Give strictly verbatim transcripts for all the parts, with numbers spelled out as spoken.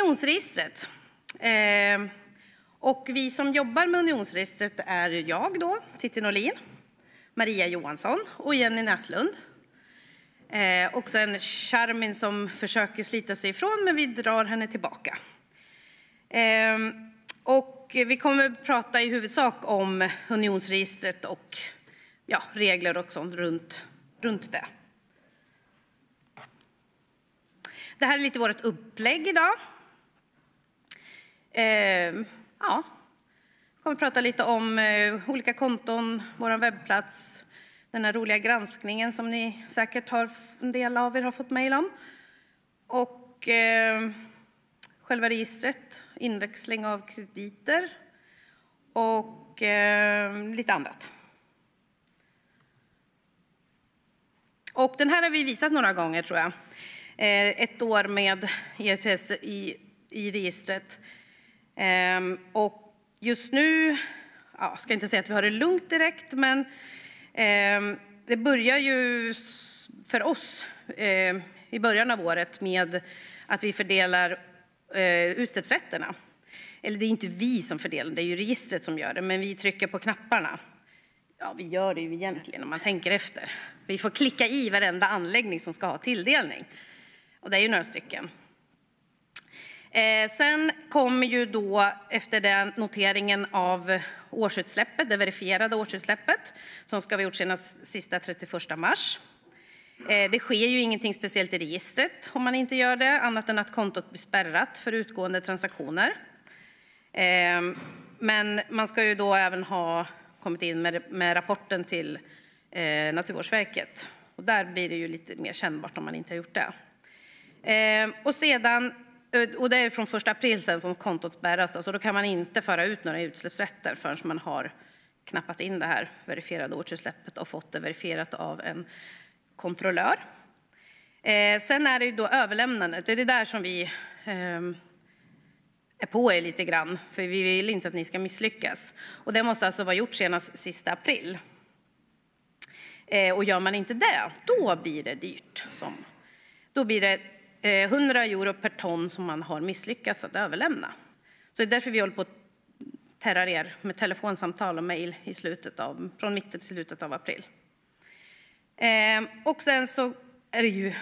unionsregistret. Eh, och vi som jobbar med unionsregistret är jag då, Titti Norlin, Maria Johansson och Jenny Näslund. Eh, också en Charmin som försöker slita sig ifrån, men vi drar henne tillbaka. Eh, och vi kommer att prata i huvudsak om unionsregistret och ja, regler och sånt runt, runt det. Det här är lite vårt upplägg idag. Eh, ja, vi kommer att prata lite om eh, olika konton, vår webbplats, den här roliga granskningen som ni säkert har, en del av er har fått mejl om. Och eh, själva registret, inväxling av krediter och eh, lite annat. Och den här har vi visat några gånger tror jag. Eh, ett år med E U T S i, i registret. Eh, och just nu, ja, ska inte säga att vi har det lugnt direkt, men eh, det börjar ju för oss eh, i början av året med att vi fördelar eh, utsläppsrätterna. Eller det är inte vi som fördelar, det är ju registret som gör det, men vi trycker på knapparna. Ja, vi gör det ju egentligen om man tänker efter. Vi får klicka i varenda anläggning som ska ha tilldelning. Och det är ju några stycken. Eh, sen kommer ju då efter den noteringen av årsutsläppet, det verifierade årsutsläppet, som ska vi gjort senast sista trettioförsta mars. Eh, det sker ju ingenting speciellt i registret om man inte gör det, annat än att kontot blir spärrat för utgående transaktioner. Eh, men man ska ju då även ha kommit in med, med rapporten till eh, Naturvårdsverket. Och där blir det ju lite mer kännbart om man inte har gjort det. Eh, och sedan, och det är från första april sen som kontot spärras då, så då kan man inte föra ut några utsläppsrätter förrän man har knappat in det här verifierade årsutsläppet och fått det verifierat av en kontrollör. Eh, sen är det ju då överlämnandet, det är det där som vi eh, är på er lite grann, för vi vill inte att ni ska misslyckas. Och det måste alltså vara gjort senast sista april. Eh, och gör man inte det, då blir det dyrt. Som, då blir det eh, hundra euro per ton som man har misslyckats att överlämna. Så det är därför vi håller på att terrar er med telefonsamtal och mejl i slutet av, från mitten till slutet av april. Eh, och sen så är det ju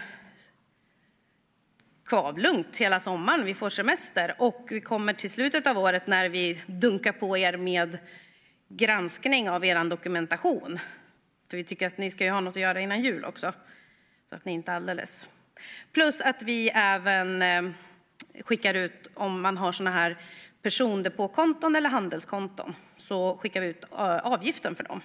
kvavlugnt hela sommaren. Vi får semester och vi kommer till slutet av året när vi dunkar på er med granskning av er dokumentation. För vi tycker att ni ska ju ha något att göra innan jul också. Så att ni inte är alldeles. Plus att vi även eh, skickar ut om man har såna här persondepåkonton eller handelskonton. Så skickar vi ut eh, avgiften för dem.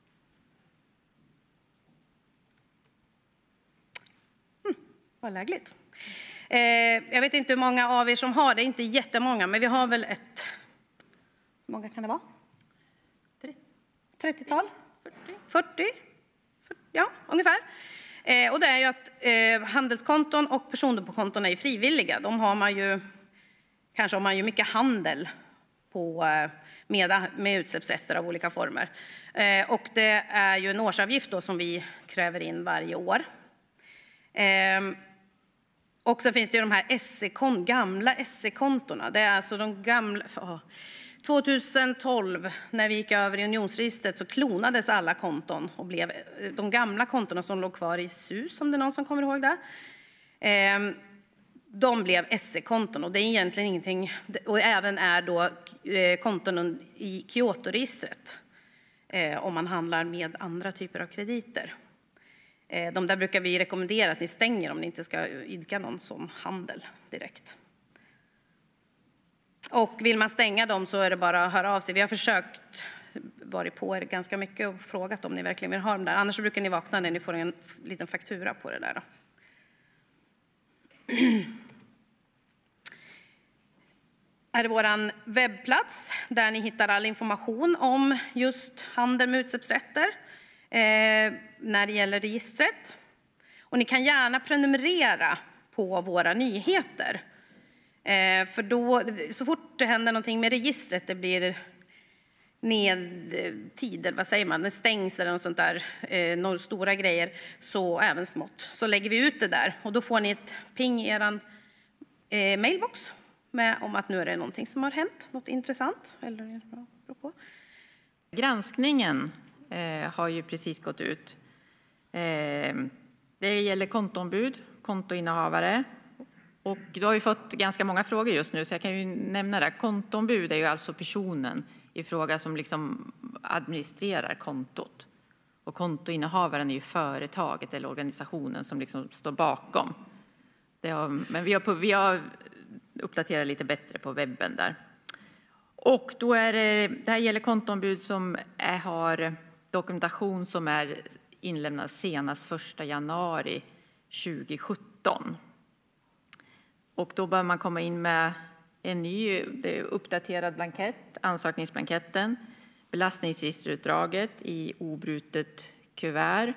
Mm, vad lägligt. Eh, jag vet inte hur många av er som har det, inte jättemånga, men vi har väl ett, hur många kan det vara? trettiotal? fyrtio? Ja, ungefär. Eh, och det är ju att eh, handelskonton och persondepåkonton är frivilliga. De har man ju, kanske har man ju mycket handel på, eh, med, med utsläppsrätter av olika former. Eh, och det är ju en årsavgift då som vi kräver in varje år. Eh, Och så finns det ju de här S E-konton, gamla S E-kontona. Det är alltså de gamla... Oh, tjugohundratolv, när vi gick över i unionsregistret, så klonades alla konton och blev de gamla kontona som låg kvar i S U S, om det är någon som kommer ihåg det. Eh, de blev S E-konton och det är egentligen ingenting... Och även är då eh, konton i Kyoto-registret eh, om man handlar med andra typer av krediter. De där brukar vi rekommendera att ni stänger om ni inte ska idka någon sån handel direkt. Och vill man stänga dem så är det bara att höra av sig. Vi har försökt varit på er ganska mycket och frågat om ni verkligen vill ha dem där. Annars brukar ni vakna när ni får en liten faktura på det där då. Här är vår webbplats där ni hittar all information om just handel med utsläppsrätter. Eh, när det gäller registret. Och ni kan gärna prenumerera på våra nyheter. Eh, för då, så fort det händer någonting med registret, det blir nedtider, vad säger man, det stängs eller något sånt där, eh, några stora grejer, så även smått, så lägger vi ut det där. Och då får ni ett ping i er eh, mailbox med om att nu är det någonting som har hänt, något intressant. Eller, ja, Granskningen eh, har ju precis gått ut. Eh, det gäller kontoombud, kontoinnehavare. Och då har vi fått ganska många frågor just nu, så jag kan ju nämna det. Kontoombud är ju alltså personen i fråga som liksom administrerar kontot. Och kontoinnehavaren är ju företaget eller organisationen som liksom står bakom. Det har, men vi har, vi har uppdaterat lite bättre på webben där. Och då är det, det här gäller kontoombud som är, har dokumentation som är inlämnad senast första januari tjugosjutton. Och då bör man komma in med en ny uppdaterad blankett, ansökningsblanketten, belastningsregisterutdraget i obrutet kuvert.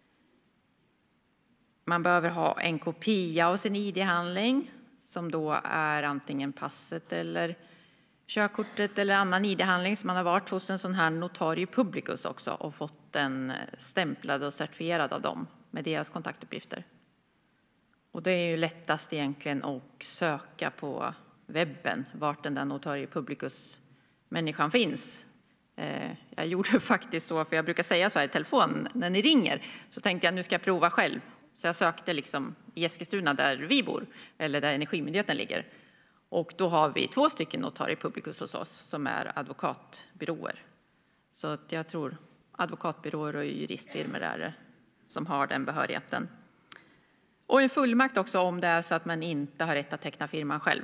Man behöver ha en kopia av sin I D-handling som då är antingen passet eller körkortet eller annan I D-handling som man har varit hos en sån här notarie publicus också och fått den stämplad och certifierad av dem med deras kontaktuppgifter. Och det är ju lättast egentligen att söka på webben vart den där notarie publicus människan finns. Jag gjorde faktiskt så, för jag brukar säga så här i telefon när ni ringer, så tänkte jag nu ska jag prova själv. Så jag sökte liksom i Eskilstuna där vi bor, eller där Energimyndigheten ligger. Och då har vi två stycken notarie publicus hos oss som är advokatbyråer. Så att jag tror advokatbyråer och juristfirmor är det som har den behörigheten. Och en fullmakt också om det är så att man inte har rätt att teckna firman själv.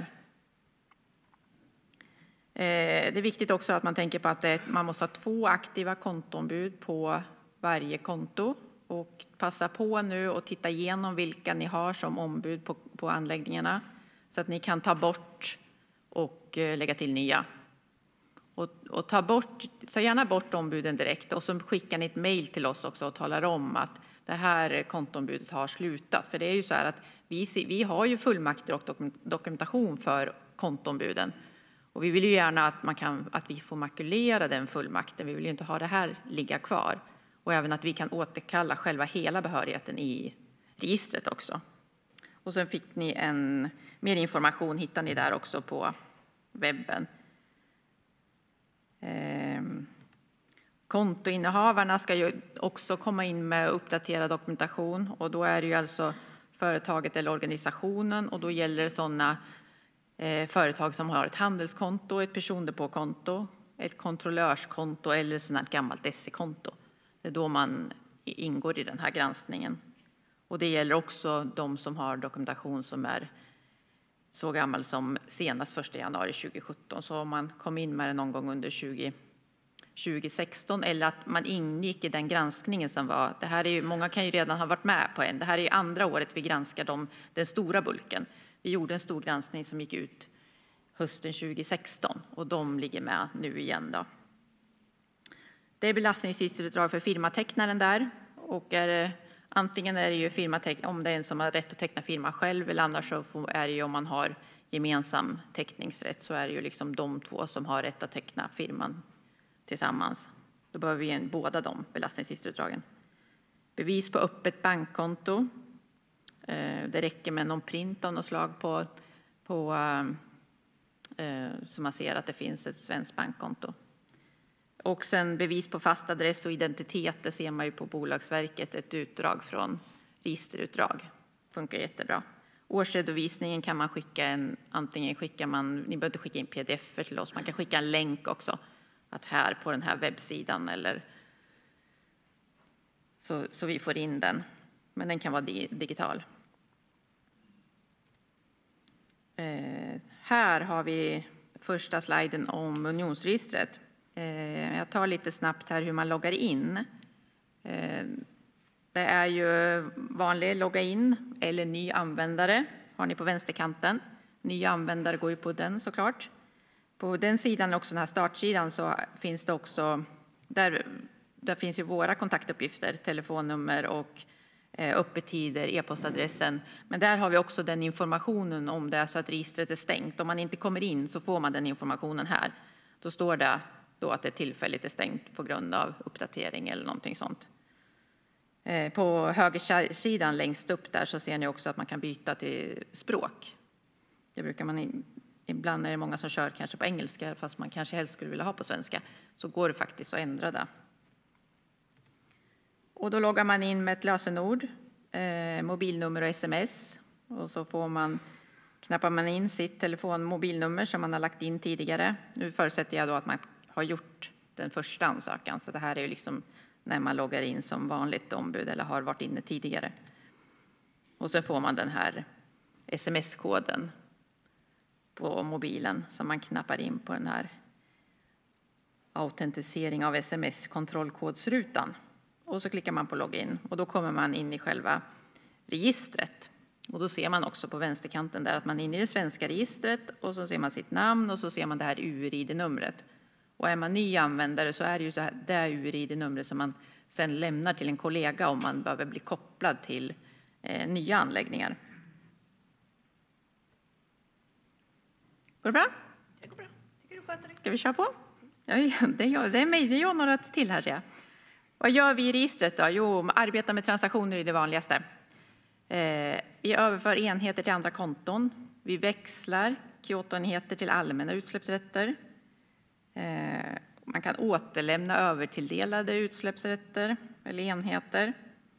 Det är viktigt också att man tänker på att man måste ha två aktiva kontoombud på varje konto. Och passa på nu och titta igenom vilka ni har som ombud på, på anläggningarna. Så att ni kan ta bort och lägga till nya. Och, och ta, bort, ta gärna bort ombuden direkt. Och så skickar ni ett mejl till oss också och talar om att det här kontoombudet har slutat. För det är ju så här att vi, vi har ju fullmakter och dokumentation för kontoombuden. Och vi vill ju gärna att, man kan, att vi får makulera den fullmakten. Vi vill ju inte ha det här ligga kvar. Och även att vi kan återkalla själva hela behörigheten i registret också. Och sen fick ni en mer information, hittar ni där också på webben. Ehm, kontoinnehavarna ska ju också komma in med uppdaterad dokumentation. Och då är det ju alltså företaget eller organisationen. Och då gäller det sådana eh, företag som har ett handelskonto, ett persondepåkonto, ett kontrollörskonto eller sådant här gammalt S E-konto. Det är då man ingår i den här granskningen. Och det gäller också de som har dokumentation som är så gammal som senast första januari tjugosjutton. Så om man kom in med det någon gång under tjugo tjugosexton eller att man ingick i den granskningen som var. Det här är ju, många kan ju redan ha varit med på en. Det här är ju andra året vi granskar dem, den stora bulken. Vi gjorde en stor granskning som gick ut hösten tjugosexton och de ligger med nu igen då. Det är belastningsregisterutdrag för firmatecknaren där. Och är det, antingen är det ju firmateck, om det är en som har rätt att teckna firma själv eller annars så är det ju om man har gemensam teckningsrätt så är det ju liksom de två som har rätt att teckna firman tillsammans. Då behöver vi en, båda de belastningsregisterutdragen. Bevis på öppet bankkonto. Det räcker med någon print av något slag på, på så man ser att det finns ett svenskt bankkonto. Och sen bevis på fast adress och identitet, det ser man ju på Bolagsverket, ett utdrag från registerutdrag. Funkar jättebra. Årsredovisningen kan man skicka en, antingen skickar man, ni behöver inte skicka in pdf till oss, man kan skicka en länk också. Att här på den här webbsidan eller så, så vi får in den. Men den kan vara di, digital. Eh, här har vi första sliden om unionsregistret. Jag tar lite snabbt här hur man loggar in. Det är ju vanlig logga in eller ny användare. Har ni på vänsterkanten. Ny användare går ju på den såklart. På den sidan, också den här startsidan, så finns det också, där, där finns ju våra kontaktuppgifter, telefonnummer och eh, öppettider, e-postadressen. Men där har vi också den informationen om det är så att registret är stängt. Om man inte kommer in så får man den informationen här. Då står det då att det tillfälligt är stängt på grund av uppdatering eller någonting sånt. Eh, på högersidan längst upp där så ser ni också att man kan byta till språk. Det brukar man ibland är det många som kör kanske på engelska fast man kanske helst skulle vilja ha på svenska, så går det faktiskt att ändra det. Och då loggar man in med ett lösenord, eh, mobilnummer och sms, och så får man, knappar man in sitt telefon- mobilnummer som man har lagt in tidigare. Nu förutsätter jag då att man har gjort den första ansökan, så det här är ju liksom när man loggar in som vanligt ombud eller har varit inne tidigare. Och så får man den här sms-koden på mobilen som man knappar in på den här autentisering av sms-kontrollkodsrutan. Och så klickar man på login och då kommer man in i själva registret. Och då ser man också på vänsterkanten där att man är inne i det svenska registret, och så ser man sitt namn och så ser man det här U R I D-numret. Och är man ny användare så är det ju så här, det här U R I D-numret som man sen lämnar till en kollega om man behöver bli kopplad till eh, nya anläggningar. Går det bra? Det går bra. Tycker du sköter det? Ska vi köra på? Ja, det är jag, det är mig, det är jag några till här ser jag. Vad gör vi i registret då? Jo, arbeta med transaktioner är det vanligaste. Eh, vi överför enheter till andra konton. Vi växlar Kyoto-enheter till allmänna utsläppsrätter. Eh, man kan återlämna övertilldelade utsläppsrätter eller enheter.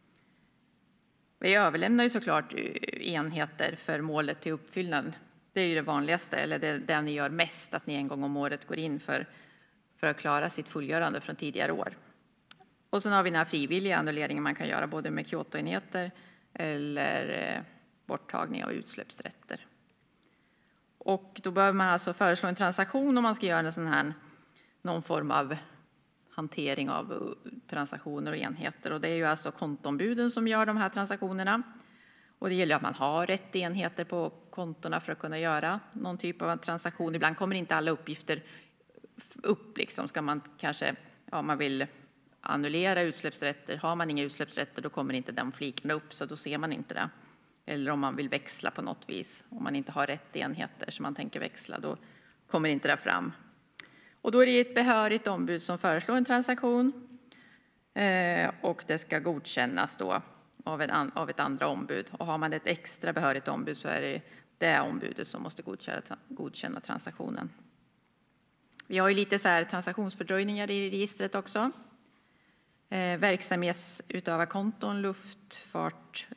Vi överlämnar ju såklart enheter för målet till uppfyllnad. Det är ju det vanligaste, eller det, det ni gör mest, att ni en gång om året går in för, för att klara sitt fullgörande från tidigare år. Och sen har vi den här frivilliga annulleringen man kan göra både med Kyoto-enheter eller eh, borttagning av utsläppsrätter. Och då behöver man alltså föreslå en transaktion om man ska göra en sån här, någon form av hantering av transaktioner och enheter. Och det är ju alltså kontoombuden som gör de här transaktionerna. Och det gäller att man har rätt enheter på kontona för att kunna göra någon typ av transaktion. Ibland kommer inte alla uppgifter upp. Liksom. Ska man kanske, ja, man vill annullera utsläppsrätter. Har man inga utsläppsrätter då kommer inte den fliken upp, så då ser man inte det. Eller om man vill växla på något vis. Om man inte har rätt enheter som man tänker växla, då kommer inte det fram. Och då är det ett behörigt ombud som föreslår en transaktion. Eh, och det ska godkännas då av, en, av ett andra ombud. Och har man ett extra behörigt ombud så är det det ombudet som måste godkänna, godkänna transaktionen. Vi har ju lite så här transaktionsfördröjningar i registret också. Eh, verksamhetsutövarkonton, luftfart,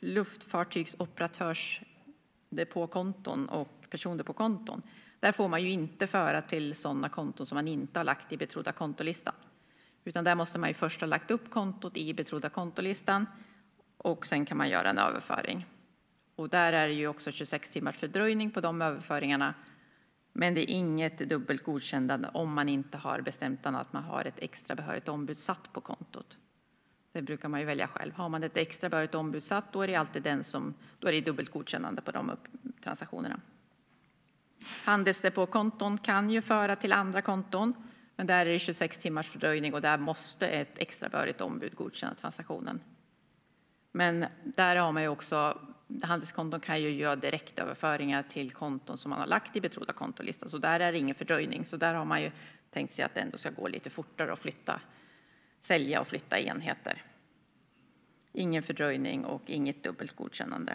luftfartygsoperatörsdepåkonton och persondepåkonton. Där får man ju inte föra till sådana konton som man inte har lagt i betrodda kontolistan. Utan där måste man ju först ha lagt upp kontot i betrodda kontolistan och sen kan man göra en överföring. Och där är det ju också tjugosex timmars fördröjning på de överföringarna. Men det är inget dubbelt godkännande om man inte har bestämt att man har ett extra behörigt ombud satt på kontot. Det brukar man ju välja själv. Har man ett extra behörigt ombud satt, då är det alltid den som, då är det dubbelt godkännande på de transaktionerna. Handelsdepåkonton kan ju föra till andra konton, men där är det tjugosex timmars fördröjning och där måste ett extra behörigt ombud godkänna transaktionen. Men där har man ju också, handelskonton kan ju göra direktöverföringar till konton som man har lagt i betrodda kontolistan, så där är det ingen fördröjning. Så där har man ju tänkt sig att det ändå ska gå lite fortare att flytta, sälja och flytta enheter. Ingen fördröjning och inget dubbelt godkännande.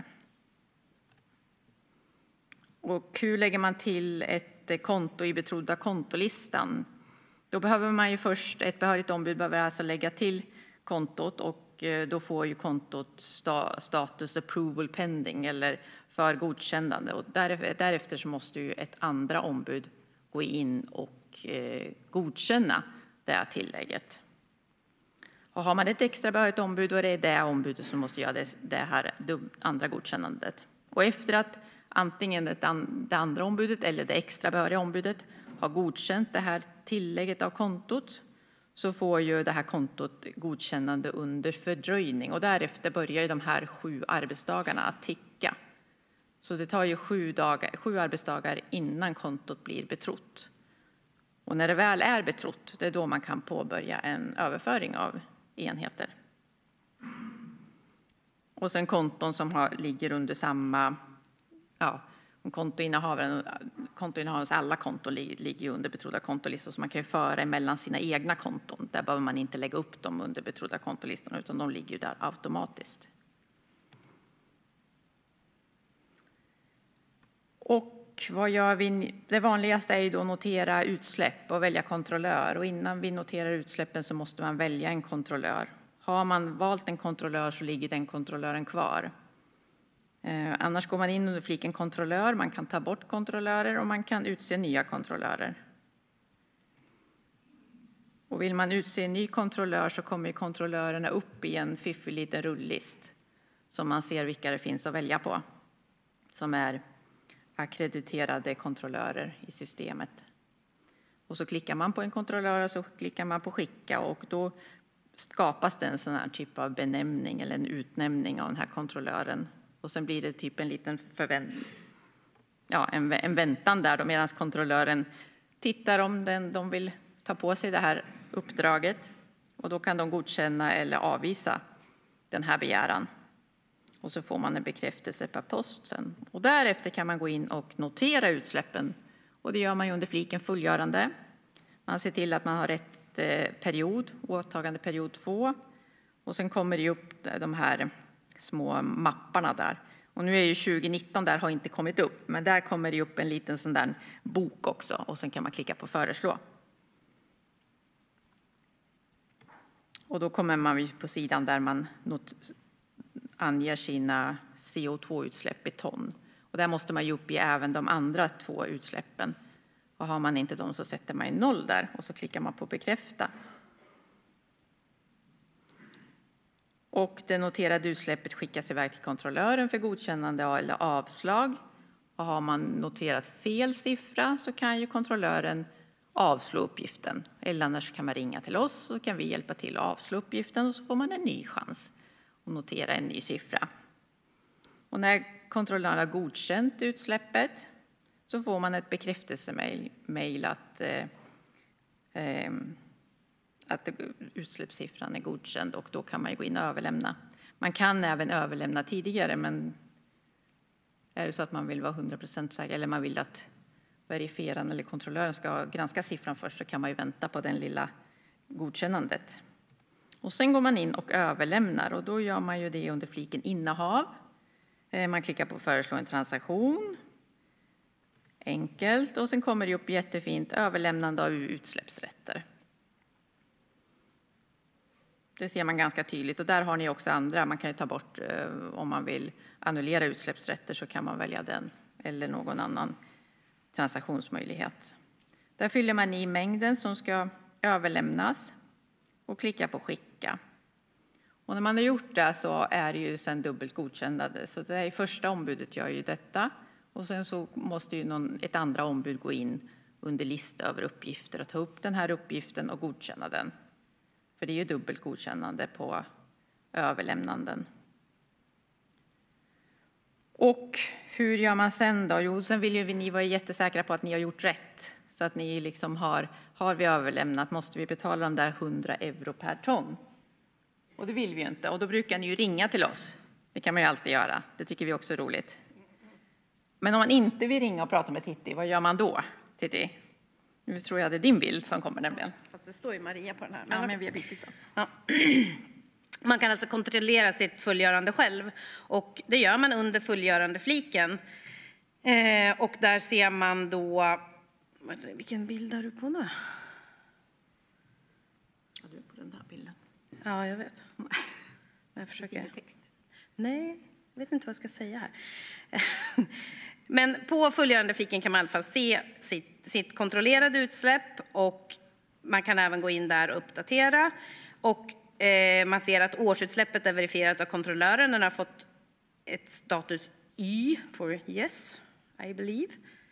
Och hur lägger man till ett konto i betrodda kontolistan? Då behöver man ju först, ett behörigt ombud behöver alltså lägga till kontot och då får ju kontot status approval pending eller för godkännande. Och därefter så måste ju ett andra ombud gå in och godkänna det här tillägget. Och har man ett extra behörigt ombud då är det det ombudet som måste göra det här andra godkännandet. Och efter att antingen det andra ombudet eller det extra behöriga ombudet har godkänt det här tillägget av kontot så får ju det här kontot godkännande under fördröjning. Och därefter börjar ju de här sju arbetsdagarna att ticka. Så det tar ju sju, dagar, sju arbetsdagar innan kontot blir betrott. Och när det väl är betrott, det är då man kan påbörja en överföring av enheter. Och sen konton som har, ligger under samma, ja, kontoinnehavaren, kontoinnehavarens alla konton ligger ju under betrodda kontolistan, så man kan ju föra emellan sina egna konton. Där behöver man inte lägga upp dem under betrodda kontolistan utan de ligger ju där automatiskt. Och vad gör vi? Det vanligaste är ju då att notera utsläpp och välja kontrollör. Och innan vi noterar utsläppen så måste man välja en kontrollör. Har man valt en kontrollör så ligger den kontrollören kvar. Eh, annars går man in under fliken kontrollör. Man kan ta bort kontrollörer och man kan utse nya kontrollörer. Och vill man utse en ny kontrollör så kommer kontrollörerna upp i en fiffig liten rullist. Så man ser vilka det finns att välja på. Som är akkrediterade kontrollörer i systemet. Och så klickar man på en kontrollör och så klickar man på skicka och då skapas det en sån här typ av benämning eller en utnämning av den här kontrollören. Och sen blir det typ en liten förvänt- ja, en, en väntan där då medan kontrollören tittar om den, de vill ta på sig det här uppdraget. Och då kan de godkänna eller avvisa den här begäran. Och så får man en bekräftelse per post sen. Och därefter kan man gå in och notera utsläppen. Och det gör man ju under fliken fullgörande. Man ser till att man har rätt period, åtagande period två. Och sen kommer det upp de här små mapparna där. Och nu är ju tjugonitton där har inte kommit upp. Men där kommer det upp en liten sån där bok också. Och sen kan man klicka på föreslå. Och då kommer man på sidan där man not- anger sina C O två-utsläpp i ton. Och där måste man ju uppge även de andra två utsläppen. Och har man inte dem så sätter man en noll där och så klickar man på bekräfta. Och det noterade utsläppet skickas iväg till kontrollören för godkännande eller avslag. Och har man noterat fel siffra så kan ju kontrollören avslå uppgiften. Eller annars kan man ringa till oss så kan vi hjälpa till att avslå uppgiften och så får man en ny chans att notera en ny siffra. Och när kontrollören har godkänt utsläppet så får man ett bekräftelsemail att, eh, att utsläppssiffran är godkänd och då kan man gå in och överlämna. Man kan även överlämna tidigare, men är det så att man vill vara hundra procent säker eller man vill att verifieraren eller kontrollören ska granska siffran först så kan man ju vänta på den lilla godkännandet. Och sen går man in och överlämnar och då gör man ju det under fliken innehav. Man klickar på föreslå en transaktion. Enkelt. Och sen kommer det upp jättefint överlämnande av utsläppsrätter. Det ser man ganska tydligt. Och där har ni också andra. Man kan ju ta bort om man vill annullera utsläppsrätter så kan man välja den eller någon annan transaktionsmöjlighet. Där fyller man i mängden som ska överlämnas och klickar på skicka. Och när man har gjort det så är det ju sen dubbelt godkännande. Så det är första ombudet gör ju detta. Och sen så måste ju någon, ett andra ombud gå in under lista över uppgifter och ta upp den här uppgiften och godkänna den. För det är ju dubbelt godkännande på överlämnanden. Och hur gör man sen då? Jo, sen vill ju ni vara jättesäkra på att ni har gjort rätt. Så att ni liksom har, har vi överlämnat, måste vi betala de där hundra euro per ton. Och det vill vi ju inte. Och då brukar ni ju ringa till oss. Det kan man ju alltid göra. Det tycker vi också är roligt. Men om man inte vill ringa och prata med Titti, vad gör man då, Titti? Nu tror jag det är din bild som kommer nämligen. Fast det står ju Maria på den här. Ja, men vi är viktigt då. Ja. Man kan alltså kontrollera sitt fullgörande själv. Och det gör man under fullgörande-fliken. Eh, och där ser man då... Vilken bild är du på nu? Ja, du är på den där bilden. Ja, jag vet. Jag försöker... text. Nej, jag vet inte vad jag ska säga här. Men på fullgörande-fliken kan man i alla fall se sitt, sitt kontrollerade utsläpp. Och man kan även gå in där och uppdatera. Och eh, man ser att årsutsläppet är verifierat av kontrollören. Den har fått ett status Y för yes, I believe.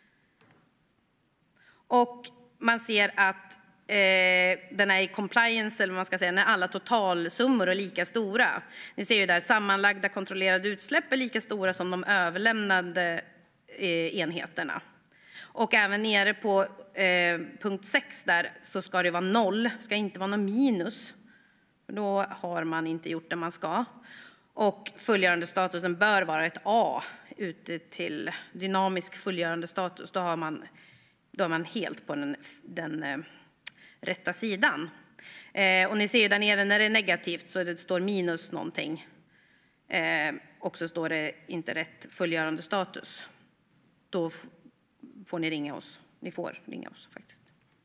Och man ser att eh, den är i compliance, eller vad man ska säga, när alla totalsummor är lika stora. Ni ser ju där, sammanlagda kontrollerade utsläpp är lika stora som de överlämnade eh, enheterna. Och även nere på eh, punkt sex där så ska det vara noll, ska inte vara någon minus. Då har man inte gjort det man ska. Och fullgörande statusen bör vara ett A ute till dynamisk fullgörande status. Då har man, då är man helt på den, den eh, rätta sidan. Eh, och ni ser ju där nere när det är negativt så det står minus någonting. Eh, och så står det inte rätt fullgörande status. Då får ni ringa oss. Ni får ringa oss faktiskt.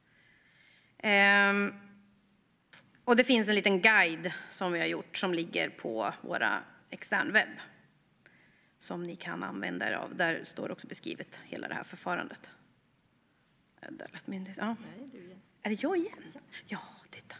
Ehm, och det finns en liten guide som vi har gjort som ligger på våra externwebb som ni kan använda er av. Där står också beskrivet hela det här förfarandet. Ja. Är det jag igen? Ja, titta.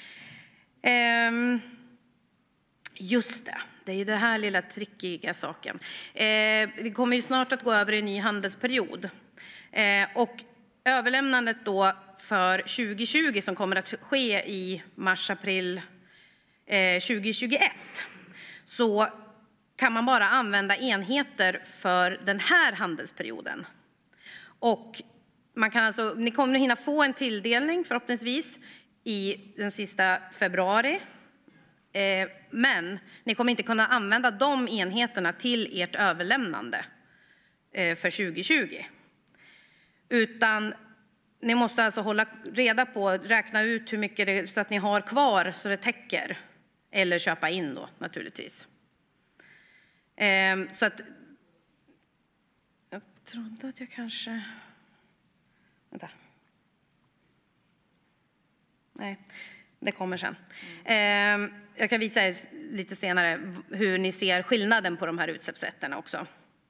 Ehm, just det, det är ju den här lilla trickiga saken. Ehm, vi kommer ju snart att gå över i en ny handelsperiod. Ehm, och överlämnandet då för tjugo tjugo som kommer att ske i mars-april eh, tjugo tjugoett, så kan man bara använda enheter för den här handelsperioden. Och man kan alltså, ni kommer att hinna få en tilldelning förhoppningsvis i den sista februari. Eh, men ni kommer inte kunna använda de enheterna till ert överlämnande eh, för tjugo tjugo. Utan ni måste alltså hålla reda på, räkna ut hur mycket det, så att ni har kvar så det täcker. Eller köpa in då naturligtvis. Eh, så att jag trodde att jag kanske... Vänta. Nej, det kommer sen. Mm. Eh, jag kan visa er lite senare hur ni ser skillnaden på de här utsläppsrätterna också.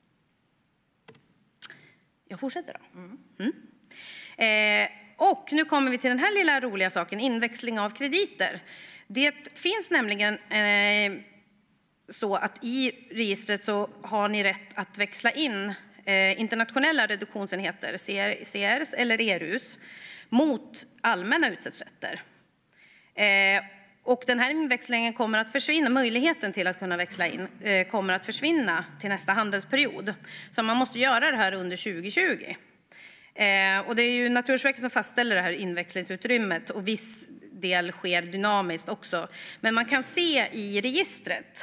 Jag fortsätter då. Mm. Mm. Eh, och nu kommer vi till den här lilla roliga saken, inväxling av krediter. Det finns nämligen eh, så att i registret så har ni rätt att växla in eh, internationella reduktionsenheter, C R S eller E R U S, mot allmänna utsläppsrätter. Eh, och den här inväxlingen kommer att försvinna, möjligheten till att kunna växla in eh, kommer att försvinna till nästa handelsperiod. Så man måste göra det här under tjugo tjugo. Eh, och det är ju Naturvårdsverket som fastställer det här inväxlingsutrymmet, och viss del sker dynamiskt också. Men man kan se i registret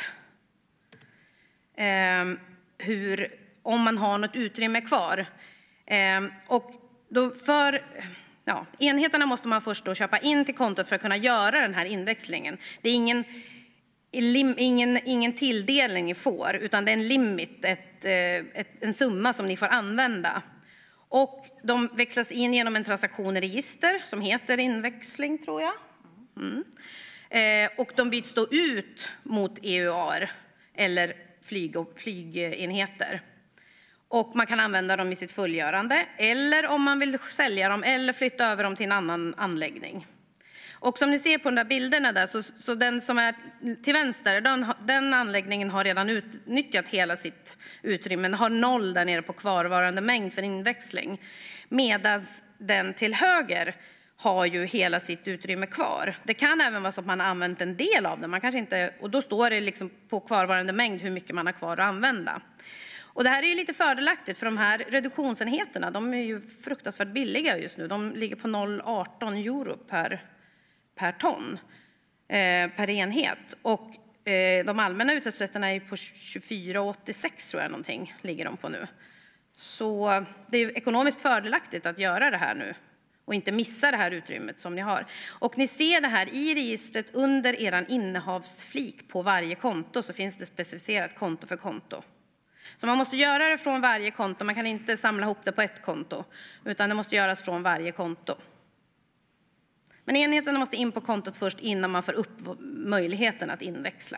eh, hur, om man har något utrymme kvar. Eh, och då för... Ja, enheterna måste man först då köpa in till kontot för att kunna göra den här inväxlingen. Det är ingen, ingen, ingen tilldelning ni får, utan det är en limit, ett, ett, en summa som ni får använda. Och de växlas in genom en transaktion i register som heter inväxling, tror jag. Mm. Eh, och de byts då ut mot E U A R eller flyg och flygenheter. Och man kan använda dem i sitt fullgörande, eller om man vill sälja dem eller flytta över dem till en annan anläggning. Och som ni ser på de där bilderna där, så, så den som är till vänster, den, den anläggningen har redan utnyttjat hela sitt utrymme. Den har noll där nere på kvarvarande mängd för inväxling. Medan den till höger har ju hela sitt utrymme kvar. Det kan även vara så att man har använt en del av det. Man kanske inte, och då står det liksom på kvarvarande mängd hur mycket man har kvar att använda. Och det här är ju lite fördelaktigt, för de här reduktionsenheterna, de är ju fruktansvärt billiga just nu. De ligger på noll komma arton euro per, per ton, eh, per enhet. Och eh, de allmänna utsläppsrätterna är på tjugofyra komma åttiosex, tror jag någonting, ligger de på nu. Så det är ju ekonomiskt fördelaktigt att göra det här nu och inte missa det här utrymmet som ni har. Och ni ser det här i registret under er innehavsflik på varje konto, så finns det specificerat konto för konto. Så man måste göra det från varje konto. Man kan inte samla ihop det på ett konto, utan det måste göras från varje konto. Men enheterna måste in på kontot först innan man får upp möjligheten att inväxla.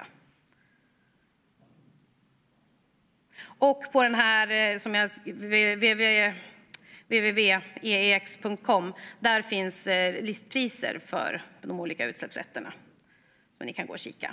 Och på den här som jag w w w punkt e e x punkt com, där finns listpriser för de olika utsläppsrätterna som ni kan gå och kika.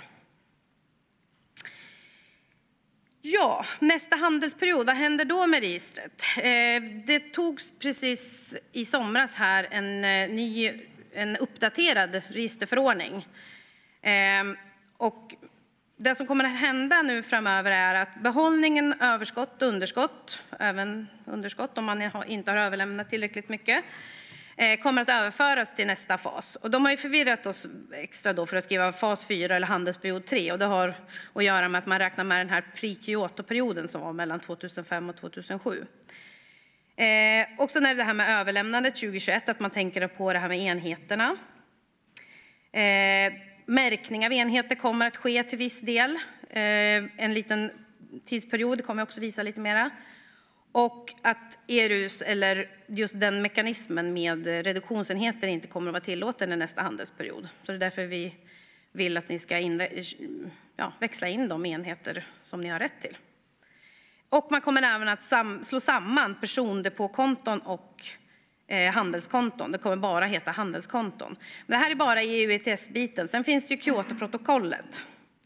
Ja, nästa handelsperiod, vad händer då med registret? Eh, det togs precis i somras här en ny, en uppdaterad registerförordning. Eh, och det som kommer att hända nu framöver är att behållningen, överskott och underskott, även underskott om man inte har överlämnat tillräckligt mycket, kommer att överföras till nästa fas. Och de har ju förvirrat oss extra då för att skriva fas fyra eller handelsperiod tre. Och det har att göra med att man räknar med den här pre-Kyoto-perioden som var mellan två tusen fem och två tusen sju. Eh, också när det här med överlämnandet tjugo tjugoett, att man tänker på det här med enheterna. Eh, märkning av enheter kommer att ske till viss del. Eh, en liten tidsperiod kommer jag också visa lite mera. Och att E R U S eller just den mekanismen med reduktionsenheter inte kommer att vara tillåten i nästa handelsperiod. Så det är därför vi vill att ni ska in, ja, växla in de enheter som ni har rätt till. Och man kommer även att sam, slå samman persondepåkonton och eh, handelskonton. Det kommer bara heta handelskonton. Men det här är bara i E U E T S-biten. Sen finns det ju Kyoto-protokollet.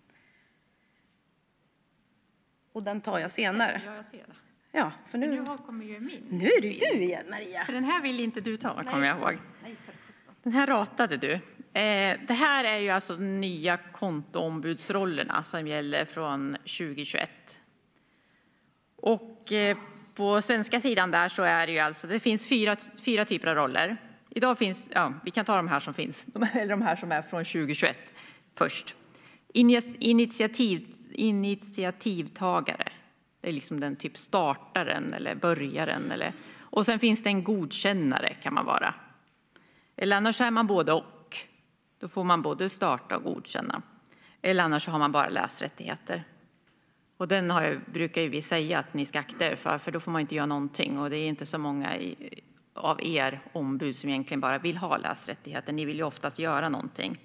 Och den tar jag senare. Ja, jag ser det. Ja, för nu, Nu kommer ju min. nu är det du igen, Maria. För den här vill inte du ta, kommer jag ihåg. Nej, för sjutton. Den här ratade du. Eh, det här är ju alltså de nya kontoombudsrollerna som gäller från tjugohundratjugoett. Och eh, på svenska sidan där så är det ju alltså, det finns fyra, fyra typer av roller. Idag finns, ja, vi kan ta de här som finns, de, eller de här som är från tjugohundratjugoett först. Initiativ, initiativtagare. Det är liksom den typ startaren eller börjaren. Eller, och sen finns det en godkännare kan man vara. Eller annars är man både och. Då får man både starta och godkänna. Eller annars har man bara läsrättigheter. Och den har jag, brukar ju vi säga att ni ska akta er för. För då får man inte göra någonting. Och det är inte så många i, av er ombud som egentligen bara vill ha läsrättigheter. Ni vill ju oftast göra någonting.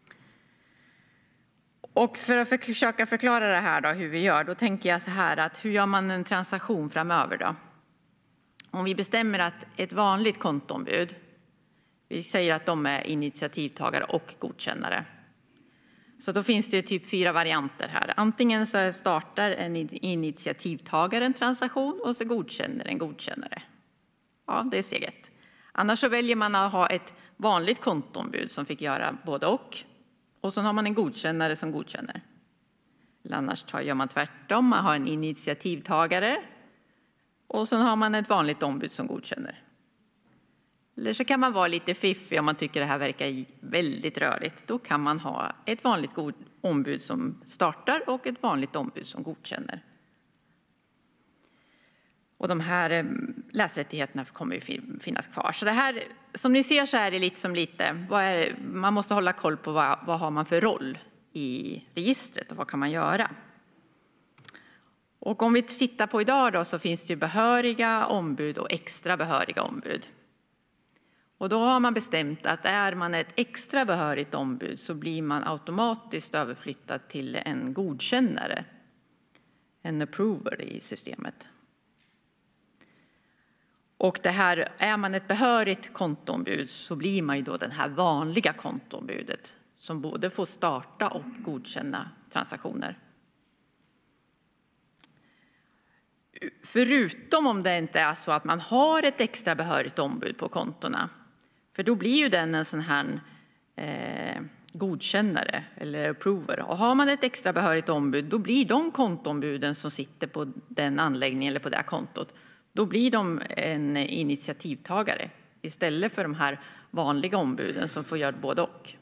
Och för att försöka förklara det här då, hur vi gör, då tänker jag så här att hur gör man en transaktion framöver då? Om vi bestämmer att ett vanligt kontoombud, vi säger att de är initiativtagare och godkännare. Så då finns det typ fyra varianter här. Antingen så startar en initiativtagare en transaktion och så godkänner en godkännare. Ja, det är steg ett. Annars så väljer man att ha ett vanligt kontoombud som fick göra både och. Och så har man en godkännare som godkänner. Eller annars gör man tvärtom. Man har en initiativtagare. Och så har man ett vanligt ombud som godkänner. Eller så kan man vara lite fiffig om man tycker det här verkar väldigt rörigt. Då kan man ha ett vanligt ombud som startar och ett vanligt ombud som godkänner. Och de här läsrättigheterna kommer ju finnas kvar. Så det här, som ni ser så är det lite som lite, vad är, man måste hålla koll på vad, vad har man för roll i registret och vad kan man göra. Och om vi tittar på idag då så finns det ju behöriga ombud och extra behöriga ombud. Och då har man bestämt att är man ett extra behörigt ombud så blir man automatiskt överflyttad till en godkännare, en approver i systemet. Och det här, är man ett behörigt kontoombud så blir man ju då den här vanliga kontoombudet som både får starta och godkänna transaktioner. Förutom om det inte är så att man har ett extra behörigt ombud på kontona. För då blir ju den en sån här eh, godkännare eller approver. Och har man ett extra behörigt ombud då blir de kontoombuden som sitter på den anläggningen eller på det här kontot, då blir de en initiativtagare istället för de här vanliga ombuden som får göra både och.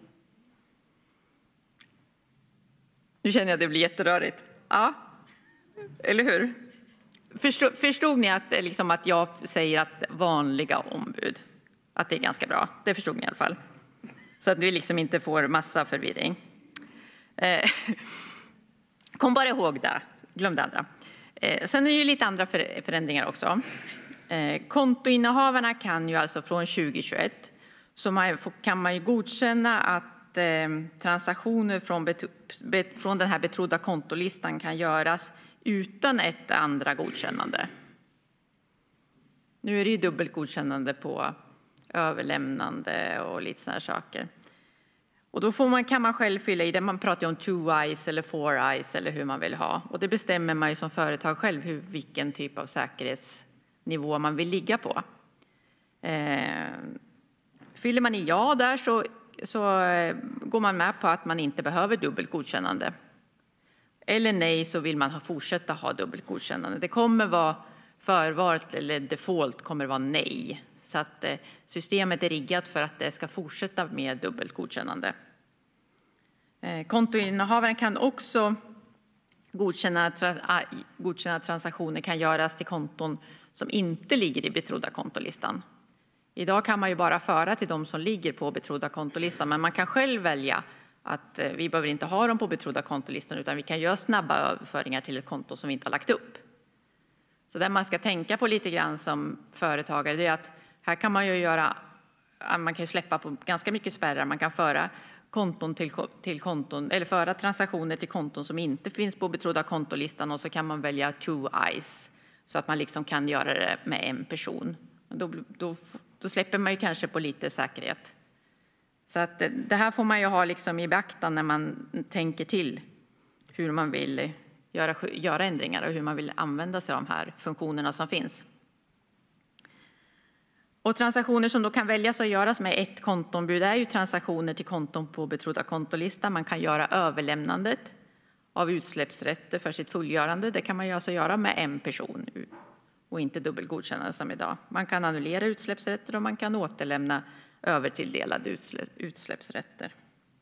Nu känner jag att det blir jätterörigt. Ja, eller hur? Förstod, förstod ni att, liksom, att jag säger att vanliga ombud, att det är ganska bra? Det förstod ni i alla fall. Så att vi liksom inte får massa förvirring. Eh, kom bara ihåg det, glöm det andra. Eh, sen är det ju lite andra för, förändringar också. Eh, kontoinnehavarna kan ju alltså från tjugohundratjugoett så man, kan man ju godkänna att eh, transaktioner från, bet, bet, från den här betrodda kontolistan kan göras utan ett andra godkännande. Nu är det ju dubbelt godkännande på överlämnande och lite sådana saker. Och då får man, kan man själv fylla i det. Man pratar ju om two eyes eller four eyes eller hur man vill ha. Och det bestämmer man ju som företag själv hur, vilken typ av säkerhetsnivå man vill ligga på. Eh, fyller man i ja där så, så eh, går man med på att man inte behöver dubbelt godkännande. Eller nej så vill man ha, fortsätta ha dubbelt godkännande. Det kommer vara förvarat eller default kommer vara nej. Så att eh, systemet är riggat för att det ska fortsätta med dubbelt godkännande. Eh, kontoinnehavaren kan också godkänna, tra, ah, godkänna transaktioner kan göras till konton som inte ligger i betrodda kontolistan. Idag kan man ju bara föra till de som ligger på betrodda kontolistan, men man kan själv välja att eh, vi behöver inte ha dem på betrodda kontolistan utan vi kan göra snabba överföringar till ett konto som vi inte har lagt upp. Så det man ska tänka på lite grann som företagare, det är att här kan man ju göra, man kan släppa på ganska mycket spärrar. Man kan föra konton till, till konton, eller föra transaktioner till konton som inte finns på betrodda kontolistan, och så kan man välja two eyes så att man liksom kan göra det med en person. Då, då, då släpper man ju kanske på lite säkerhet. Så att det här får man ju ha liksom i beaktande när man tänker till hur man vill göra, göra ändringar och hur man vill använda sig av de här funktionerna som finns. Och transaktioner som då kan väljas att göras med ett kontoombud är ju transaktioner till konton på betrodda kontolista. Man kan göra överlämnandet av utsläppsrätter för sitt fullgörande. Det kan man ju alltså göra med en person och inte dubbelgodkänna som idag. Man kan annullera utsläppsrätter och man kan återlämna övertilldelade utsläpp, utsläppsrätter.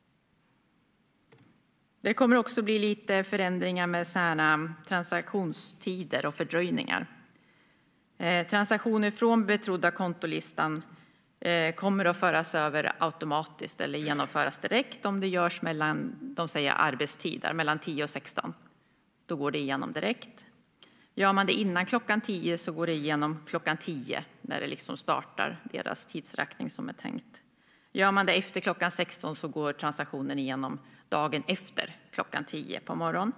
Det kommer också bli lite förändringar med sådana transaktionstider och fördröjningar. Eh, transaktioner från betrodda kontolistan eh, kommer att föras över automatiskt eller genomföras direkt om det görs mellan, de säger arbetstider, mellan tio och sexton. Då går det igenom direkt. Gör man det innan klockan tio så går det igenom klockan tio när det liksom startar deras tidsräkning som är tänkt. Gör man det efter klockan sexton så går transaktionen igenom dagen efter klockan tio på morgonen.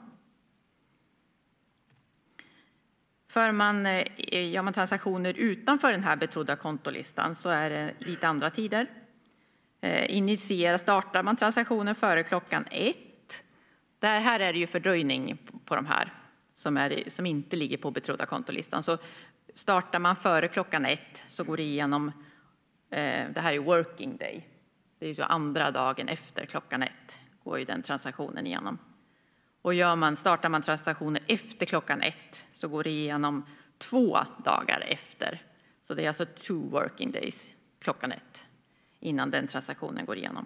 För man, gör man transaktioner utanför den här betrodda kontolistan så är det lite andra tider. Eh, initierar, startar man transaktionen före klockan ett. Där här är det ju fördröjning på de här som, är, som inte ligger på betrodda kontolistan. Så startar man före klockan ett så går det igenom, eh, det här är working day. Det är så andra dagen efter klockan ett går ju den transaktionen igenom. Och gör man, startar man transaktioner efter klockan ett så går det igenom två dagar efter. Så det är alltså two working days klockan ett innan den transaktionen går igenom.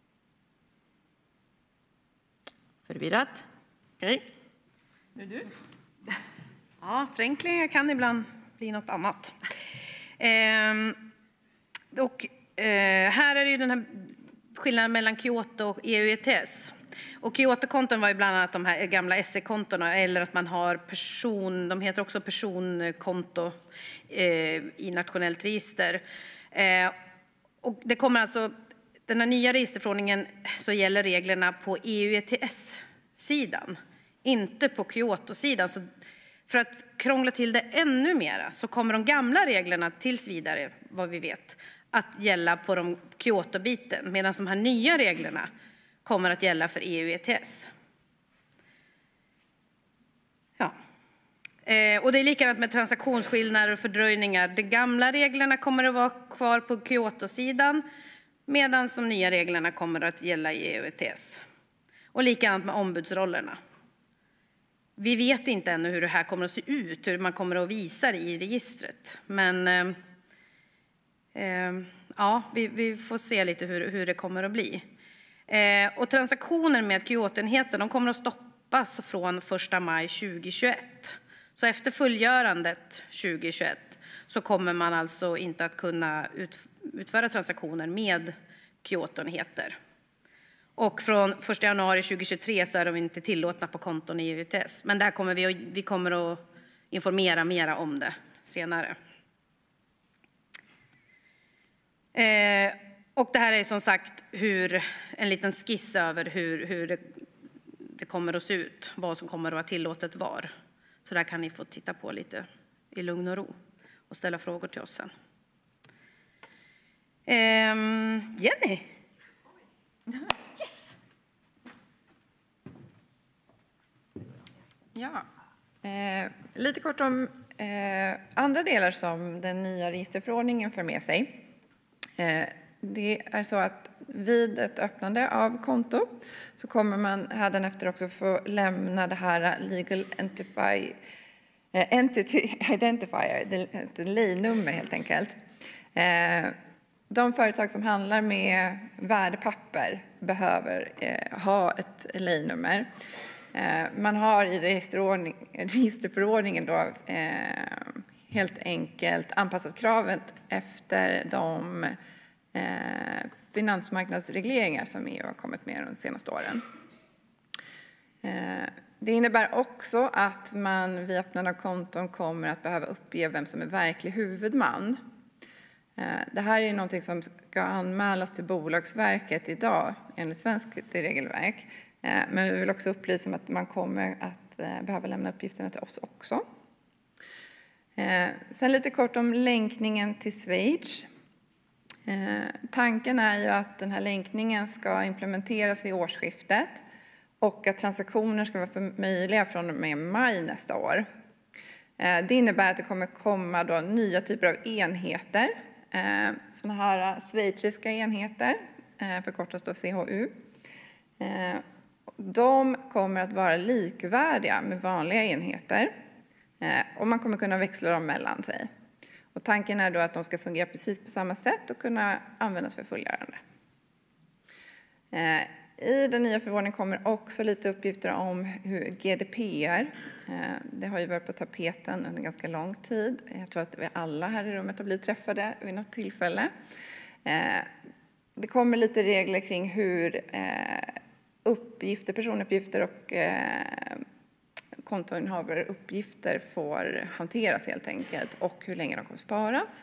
Förvirrat? Okej. Okay. Nu du. Ja, förenklingar kan ibland bli något annat. Ehm, och eh, här är det ju den här skillnaden mellan Kyoto och E U E T S. Och Kyoto-konton var ju bland annat de här gamla S E-kontona, eller att man har person, de heter också personkonto eh, i nationellt register. Eh, och det kommer alltså, den här nya registerförordningen så gäller reglerna på E U E T S-sidan, inte på Kyoto-sidan. Så för att krångla till det ännu mera så kommer de gamla reglerna tills vidare, vad vi vet, att gälla på de Kyoto-biten, medan de här nya reglerna kommer att gälla för E U E T S. Ja. Eh, och det är likadant med transaktionsskillnader och fördröjningar. De gamla reglerna kommer att vara kvar på Kyoto-sidan, medan de nya reglerna kommer att gälla i E U E T S. Och likadant med ombudsrollerna. Vi vet inte ännu hur det här kommer att se ut, hur man kommer att visa det i registret. Men eh, eh, ja, vi, vi får se lite hur, hur det kommer att bli. Eh, och transaktioner med Kyoto-enheten, de kommer att stoppas från första maj tjugohundratjugoett. Så efter fullgörandet tjugohundratjugoett så kommer man alltså inte att kunna ut, utföra transaktioner med Kyoto-enheter. Och från första januari tjugohundratjugotre så är de inte tillåtna på konton i E U E T S. Men där kommer vi, vi kommer att informera mera om det senare. Eh, och det här är som sagt hur, en liten skiss över hur, hur det, det kommer att se ut. Vad som kommer att vara tillåtet var. Så där kan ni få titta på lite i lugn och ro. Och ställa frågor till oss sen. Eh, Jenny? Yes! Ja, eh, lite kort om eh, andra delar som den nya registerförordningen för med sig. Eh, det är så att vid ett öppnande av konto så kommer man hädanefter också få lämna det här Legal Entity, eh, Entity Identifier, ett L E I-nummer helt enkelt. Eh, de företag som handlar med värdepapper behöver eh, ha ett L E I-nummer. Man har i registerförordning, registerförordningen då, eh, helt enkelt anpassat kravet efter de eh, finansmarknadsregleringar som E U har kommit med de senaste åren. Eh, Det innebär också att man vid öppnande av konton kommer att behöva uppge vem som är verklig huvudman. Det här är något som ska anmälas till Bolagsverket idag enligt svenskt regelverk. Men vi vill också upplysa om att man kommer att behöva lämna uppgifterna till oss också. Sen lite kort om länkningen till Schweiz. Tanken är ju att den här länkningen ska implementeras vid årsskiftet och att transaktioner ska vara möjliga från och med maj nästa år. Det innebär att det kommer komma då nya typer av enheter. Sådana här schweiziska enheter, förkortas då C H U. De kommer att vara likvärdiga med vanliga enheter och man kommer kunna växla dem mellan sig. Och tanken är då att de ska fungera precis på samma sätt och kunna användas för fullgörande. I den nya förordningen kommer också lite uppgifter om hur G D P R, det har ju varit på tapeten under ganska lång tid. Jag tror att vi alla här i rummet har blivit träffade vid något tillfälle. Det kommer lite regler kring hur uppgifter, personuppgifter och kontoinnehaveruppgifter får hanteras helt enkelt och hur länge de kommer sparas.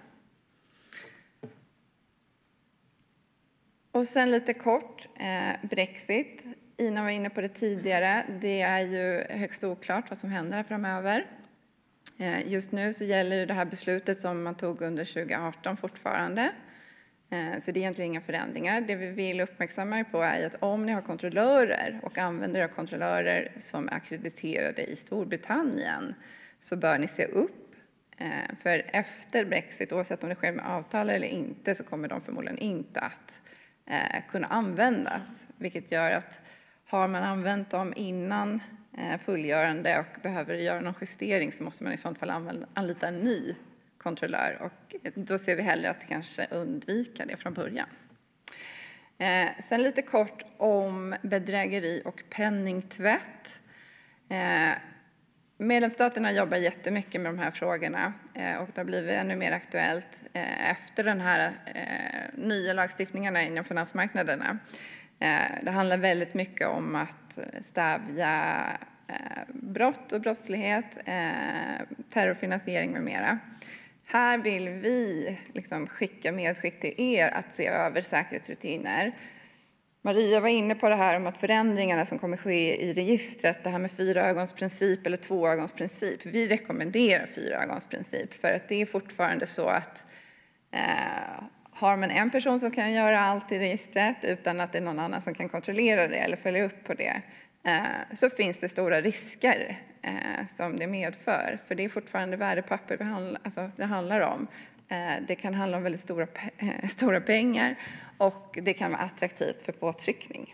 Och sen lite kort, eh, Brexit. Ina var inne på det tidigare. Det är ju högst oklart vad som händer framöver. Eh, just nu så gäller ju det här beslutet som man tog under tjugo arton fortfarande. Eh, så det är egentligen inga förändringar. Det vi vill uppmärksamma er på är att om ni har kontrollörer och använder er kontrollörer som är akkrediterade i Storbritannien så bör ni se upp. Eh, för efter Brexit, oavsett om det sker med avtal eller inte, så kommer de förmodligen inte att kunna användas, vilket gör att har man använt dem innan fullgörande och behöver göra någon justering så måste man i sådant fall använda, anlita en ny kontrollör och då ser vi hellre att kanske undvika det från början. Sen lite kort om bedrägeri och penningtvätt. Medlemsstaterna jobbar jättemycket med de här frågorna och det har blivit ännu mer aktuellt efter den här nya lagstiftningarna inom finansmarknaderna. Det handlar väldigt mycket om att stävja brott och brottslighet, terrorfinansiering med mera. Här vill vi liksom skicka medskick till er att se över säkerhetsrutiner. Maria var inne på det här om att förändringarna som kommer ske i registret, det här med fyraögonsprincip eller tvåögonsprincip. Vi rekommenderar fyraögonsprincip för att det är fortfarande så att eh, har man en person som kan göra allt i registret utan att det är någon annan som kan kontrollera det eller följa upp på det eh, så finns det stora risker eh, som det medför. För det är fortfarande värdepapper det handlar, alltså det handlar om. Det kan handla om väldigt stora, stora pengar och det kan vara attraktivt för påtryckning.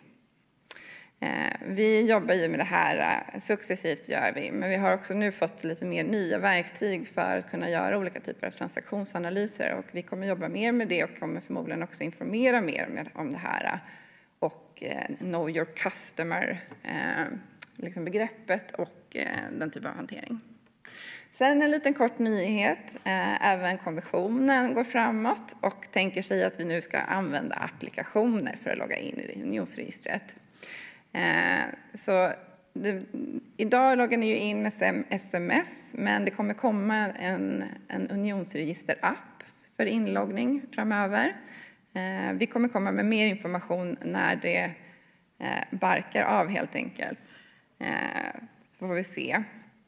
Vi jobbar ju med det här successivt gör vi, men vi har också nu fått lite mer nya verktyg för att kunna göra olika typer av transaktionsanalyser och vi kommer jobba mer med det och kommer förmodligen också informera mer om det här och know your customer liksom begreppet och den typen av hantering. Sen en liten kort nyhet. Även kommissionen går framåt och tänker sig att vi nu ska använda applikationer för att logga in i unionsregistret. Så det, idag loggar ni ju in med S M S, men det kommer komma en, en unionsregisterapp för inloggning framöver. Vi kommer komma med mer information när det barkar av helt enkelt. Så får vi se.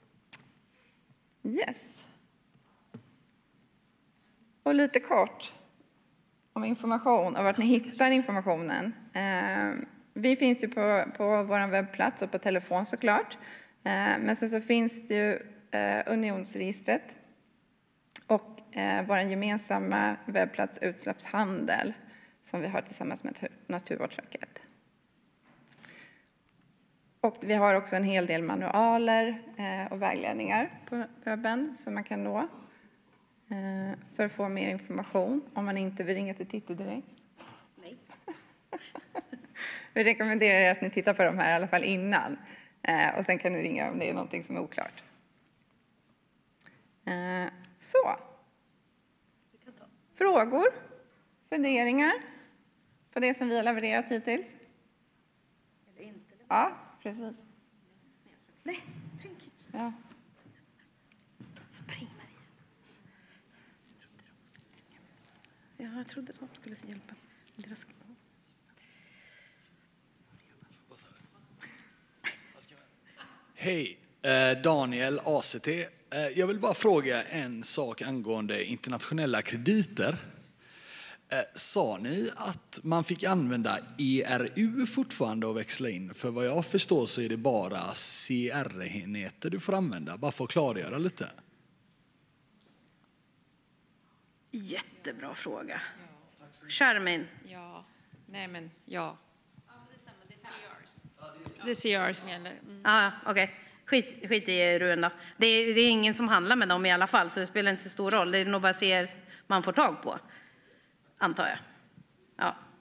Yes. Och lite kort om information och vart ni hittar informationen. Eh, vi finns ju på, på vår webbplats och på telefon såklart. Eh, men sen så finns det ju eh, unionsregistret och eh, vår gemensamma webbplats Utsläppshandel som vi har tillsammans med Naturvårdsverket. Och vi har också en hel del manualer eh, och vägledningar på webben som man kan nå eh, för att få mer information om man inte vill ringa till Titti direkt. Nej. Vi rekommenderar er att ni tittar på de här i alla fall innan eh, och sen kan ni ringa om det är någonting som är oklart. Eh, så. Frågor? Funderingar på det som vi har levererat hittills? Eller inte. Ja. Precis. Nej, tänk. Ja. Spring, Maria. Ja, jag trodde de skulle hjälpa. Deras... Hej, Daniel A C T. Jag vill bara fråga en sak angående internationella krediter. Sa ni att man fick använda E R U fortfarande och växla in? För vad jag förstår så är det bara C R-enheter du får använda. Bara för att klargöra lite. Jättebra fråga. Charmin. Ja, nej men ja. Det är C R som gäller. Mm. Ja, okej. Okay. Skit, skit i Ruen då. Det är, det är ingen som handlar med dem i alla fall, så det spelar inte så stor roll. Det är nog bara C R man får tag på, antar jag. Ja.